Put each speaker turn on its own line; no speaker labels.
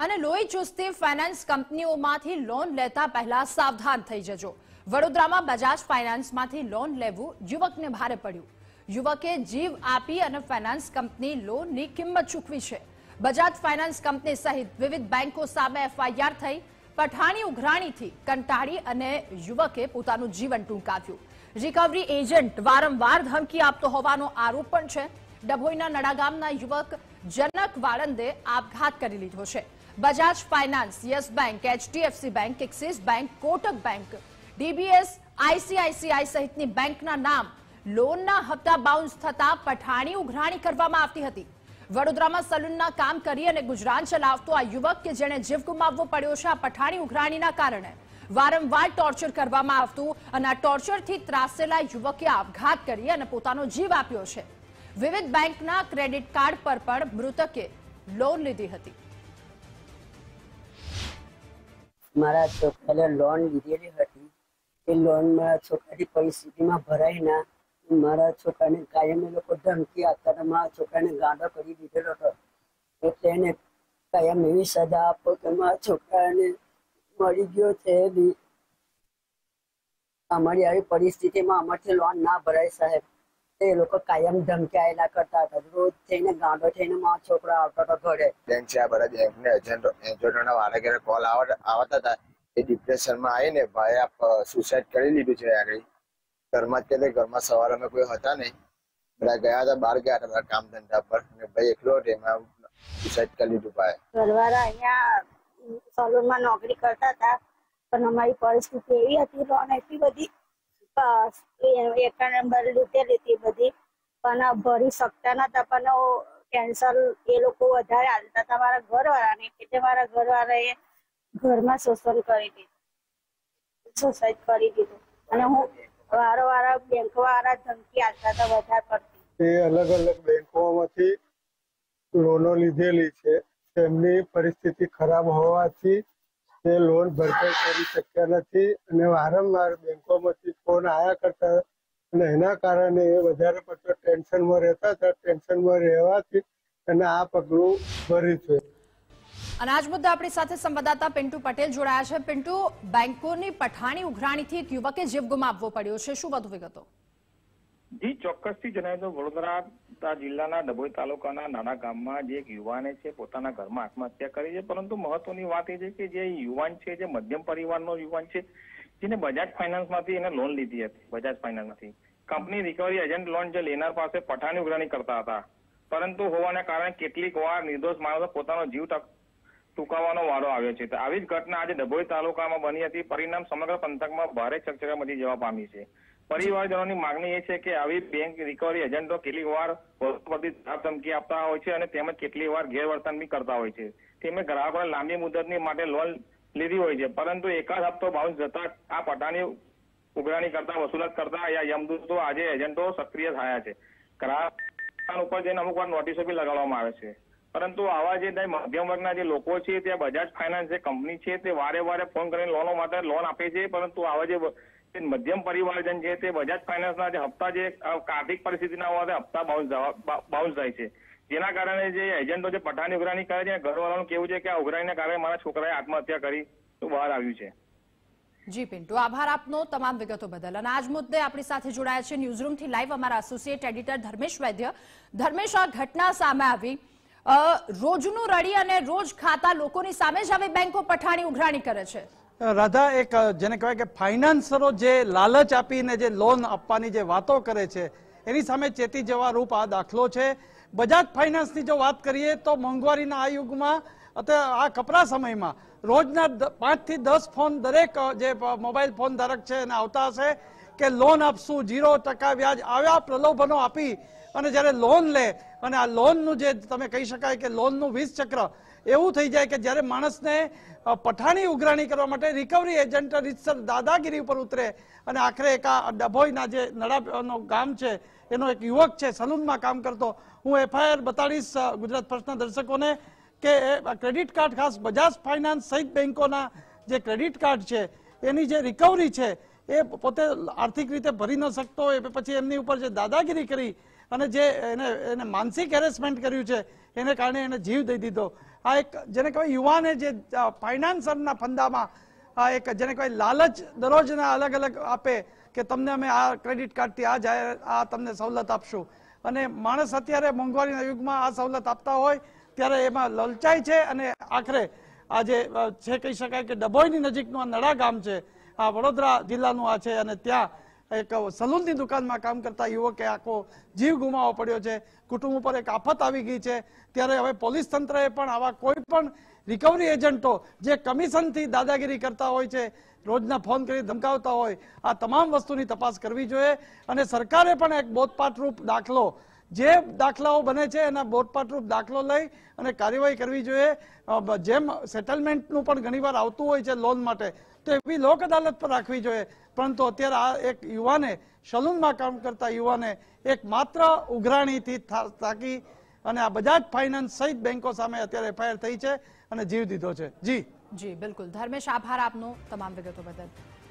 અને લોહી ચૂસતી finance કંપનીઓમાંથી loan લેતા પહેલા સાવધાન થઈ જજો। વડોદરામાં બજાજ ફાઇનાન્સમાંથી લોન લેવું યુવકને ભારે પડ્યું। યુવકે જીવ આપી અને ફાઇનાન્સ કંપની લોનની કિંમત ચૂકવી છે। બજાજ ફાઇનાન્સ કંપની સહિત વિવિધ બેંકો સામે એફઆઈઆર થઈ। પઠાણી ઉઘરાણીથી કંટાળી અને યુવકે પોતાનું જીવન ટૂંકાવ્યું। રિકવરી એજન્ટ વારંવાર ધમકી આપતો હોવાનો આરોપ પણ છે। ડભોઈના નડા ગામના યુવક જનક વાળંદે આપઘાત કરી લીધો છે। Bajaj finance, yes bank, HDFC bank, axis bank, Kotak bank, DBS, ICICI સહિતની બેંકના નામ લોનના હપ્તા બાઉન્સ થતા પઠાણી ઉઘરાણી કરવામાં આવતી હતી। વડોદરામાં સલૂનના કામ કરી અને ગુજરાન ચલાવતો આ યુવક કે જેણે જીવ ગુમાવવો પડ્યો છે આ પઠાણી ઉઘરાણીના કારણે વારંવાર ટોર્ચર કરવામાં આવતું અને આ ટોર્ચરથી ત્રાસેલા યુવકે આપઘાત કરી અને પોતાનો જીવ આપ્યો છે। વિવિધ બેંકના ક્રેડિટ કાર્ડ પર પણ મૃતકે લોન લીધી હતી।
મારા છોકરાને લોન લીધેલી હતી એ લોન મારા છોકરાની પરિસ્થિતિમાં ભરાઈ ના મારા છોકરાને કાયમ એ લોકો ધમકી આપતા હતા। મારા છોકરાને ગાંડો કરી દીધેલો હતો એટલે એને કાયમ એવી સજા આપો કે મારા છોકરાને મળી ગયો છે। અમારી આવી પરિસ્થિતિમાં અમારથી લોન ના ભરાય સાહેબ। એ લોકો કાયમ ધમકાયેલા કરતા હતા। રોજ થઈને ગાંડો થઈને મારો છોકરો આવતો હતો ઘરે।
બેંક છે આ બધા બેંકને એજન્ટોના વારે ઘરે કોલ આવતા હતા। એ ડિપ્રેશનમાં આવીને ભાઈ આપ સુસાઇડ કરી લીધું છે। આગળ ઘરમાં જ કે ઘરમાં સવારે અમે કોઈ હતા નહીં, બધા ગયા હતા, બહાર ગયા હતા કામ ધંધા પર, ભાઈ એકલો હતો એમાં સુસાઇડ કરી લીધું ભાઈ।
ઘરવાળા અહીંયા સલૂનમાં નોકરી કરતા હતા પણ અમારી પરિસ્થિતિ એવી હતી, લોન એટલી બધી એકાઉન્ટ નંબર લીધેલી હતી બધી પણ ભરી શકતા નતા પણ કેન્સલ એ લોકો વધારે હાલતા હતા મારા ઘરવાળાને એટલે મારા ઘરવાળાએ ઘરમાં શોષણ કરી દીધું, સુસાઇડ કરી દીધું અને હું વારંવાર બેંક વાળા ધમકી આપતા હતા વધારે પડતી।
એ અલગ અલગ બેંકોમાંથી લોનો લીધેલી છે। તેમની પરિસ્થિતિ ખરાબ હોવાથી તે લોન ભરપાઈ કરી શક્યા નથી અને વારંવાર બેંકોમાંથી ફોન આવ્યા કરતા અને એના કારણે એ વધારે પડતો ટેન્શનમાં રહેતા હતા। ટેન્શનમાં રહેવાથી અને આ પગલું ભર્યું છે।
અને આજ મુદ્દે આપણી સાથે સંવાદદાતા પિન્ટુ પટેલ જોડાયા છે। પિન્ટુ, બેંકોની પઠાણી ઉઘરાણીથી એક યુવકે જીવ ગુમાવવો પડ્યો છે, શું વધુ વિગતો?
જી ચોક્કસથી જણાવી દો, વડોદરા જિલ્લાના ડભોઈ તાલુકાના નાના ગામમાં જે એક યુવાને છે પોતાના ઘરમાં આત્મહત્યા કરી છે। પરંતુ મહત્વની વાત એ છે કે જે યુવાન છે જે મધ્યમ પરિવારનો યુવાન છે જેને બજાજ ફાઇનાન્સમાંથી એને લોન લીધી હતી। બજાજ ફાઇનાન્સમાંથી કંપની રિકવરી એજન્ટ લોન જે લેનાર પાસે પઠાણી ઉઘરાણી કરતા હતા, પરંતુ હોવાને કારણે કેટલીક વાર નિર્દોષ માણસો પોતાનો જીવ ટૂંકાવવાનો વારો આવ્યો છે। આવી જ ઘટના આજે ડભોઈ તાલુકામાં બની હતી। પરિણામ સમગ્ર પંથકમાં ભારે ચકચકા મચી જવા પામી છે। પરિવારજનોની માંગણી એ છે કે આવી બેંક રિકવરી એજન્ટો કેટલીક વાર ધમકી આપતા હોય છે અને તેમજ કેટલીક વાર ગેરવર્તન બી કરતા હોય છે। તેમણે ગ્રાહકોને લાંબી મુદતની માટે લોન લીધી હોય છે, પરંતુ એકાદ હપ્તો બાઉન્સ જતા આ પઠાણી ઉઘરાણી કરતા વસૂલાત કરતા યમદૂતો આજે એજન્ટો સક્રિય થયા છે। ગ્રાહક ઉપર જઈને અમુક વાર નોટિસો બી લગાડવામાં આવે છે, પરંતુ આવા જે મધ્યમ વર્ગના જે લોકો છે ત્યાં બજાજ ફાઇનાન્સ જે કંપની છે તે વારે વારે ફોન કરીને લોનો માટે લોન આપે છે, પરંતુ આવા જે મધ્યમ પરિવારજન છે તે બજાજ ફાઇનાન્સના જે હપ્તા જે આર્થિક પરિસ્થિતિના હોવાથી હપ્તા બાઉન્સ થાય છે, જેના કારણે જે એજન્ટો જે પઠાણી ઉઘરાણી કરે છે ઘરવાળાનું કેવું છે કે આ ઉઘરાણીના કારણે મારા છોકરાએ આત્મહત્યા કરી બહાર આવ્યું છે।
જી પિન્ટુ, આભાર આપનો તમામ વિગતો બદલ। અને આજ મુદ્દે આપણી સાથે જોડાયા છે ન્યૂઝરૂમથી લાઈવ અમારા એસોસિએટ એડિટર ધર્મેશ વૈદ્ય। ધર્મેશ, આ ઘટના સામે આવી, રોજનું રડી અને રોજ ખાતા લોકોની સામે જ આવી બેંકો પઠાણી ઉઘરાણી કરે છે।
રાધા, એક જેને કહેવાય કે ફાઇનાન્સરો જે લાલચ આપીને જે લોન આપવાની જે વાતો કરે છે એની સામે ચેતી જવા રૂપ આ દાખલો છે। બજાજ ફાઇનાન્સની જો વાત કરીએ તો મોંઘવારીના આ યુગમાં આ કપરા સમયમાં રોજના 5 થી 10 ફોન દરેક જે મોબાઈલ ફોન ધારક છે એને આવતા હશે કે લોન આપશું, 0% વ્યાજ, આવ્યા પ્રલોભનો આપી અને જ્યારે લોન લે અને આ લોનનું જે તમે કહી શકાય કે લોનનું વિષ ચક્ર એવું થઈ જાય કે જ્યારે માણસને પઠાણી ઉઘરાણી કરવા માટે રિકવરી એજન્ટ રીતસર દાદાગીરી ઉપર ઉતરે અને આખરે એક આ ડભોઈના જે નડાનો ગામ છે એનો એક યુવક છે સલૂનમાં કામ કરતો। હું એફઆઈઆર બતાડીશ ગુજરાત ફર્સ્ટના દર્શકોને કે ક્રેડિટ કાર્ડ ખાસ બજાજ ફાઇનાન્સ સહિત બેંકોના જે ક્રેડિટ કાર્ડ છે એની જે રિકવરી છે એ પોતે આર્થિક રીતે ભરી ન શકતો હોય પછી એમની ઉપર જે દાદાગીરી કરી અને જે એને માનસિક હેરેસમેન્ટ કર્યું છે એને કારણે એને જીવ દઈ દીધો। આ એક જેને કહેવાય યુવાને જે ફાઇનાન્સરના ફંદામાં આ એક જેને કહેવાય લાલચ દરરોજના અલગ અલગ આપે કે તમને અમે આ ક્રેડિટ કાર્ડથી આ તમને સવલત આપશું, અને માણસ અત્યારે મોંઘવારીના યુગમાં આ સવલત આપતા હોય ત્યારે એમાં લલચાય છે, અને આખરે આજે છે કહી શકાય કે ડભોઈની નજીકનું આ નડા ગામ છે, આ વડોદરા જિલ્લાનું આ છે, અને ત્યાં એક સલૂનની દુકાનમાં કામ કરતા યુવકે આખો જીવ ગુમાવવો પડ્યો છે. કુટુંબ ઉપર એક આફત આવી ગઈ છે. ત્યારે હવે પોલીસ તંત્રએ પણ આવા કોઈ પણ રિકવરી એજન્ટો જે કમિશનથી દાદાગીરી કરતા હોય છે, રોજના ફોન કરી ધમકાવતા હોય, આ તમામ વસ્તુની તપાસ કરવી જોઈએ. અને સરકારે પણ એક બોધપાઠરૂપ દાખલો, જે દાખલાઓ બને છે એના બોધપાઠરૂપ દાખલો લઈ અને કાર્યવાહી કરવી જોઈએ. જેમ સેટલમેન્ટનું પણ ઘણીવાર આવતું હોય છે લોન માટે, તો એવી લોક અદાલત પર રાખવી જોઈએ. પરંતુ અત્યારે આ એક યુવાને, સલૂનમાં કામ કરતા યુવાને એક માત્ર ઉઘરાણીથી થાકી અને આ બજાજ ફાઇનાન્સ સહિત બેંકો સામે અત્યારે એફઆઈઆર થઈ છે અને જીવ દીધો છે. જી
બિલકુલ ધર્મેશ, આભાર આપનો તમામ વિગતો બદલ.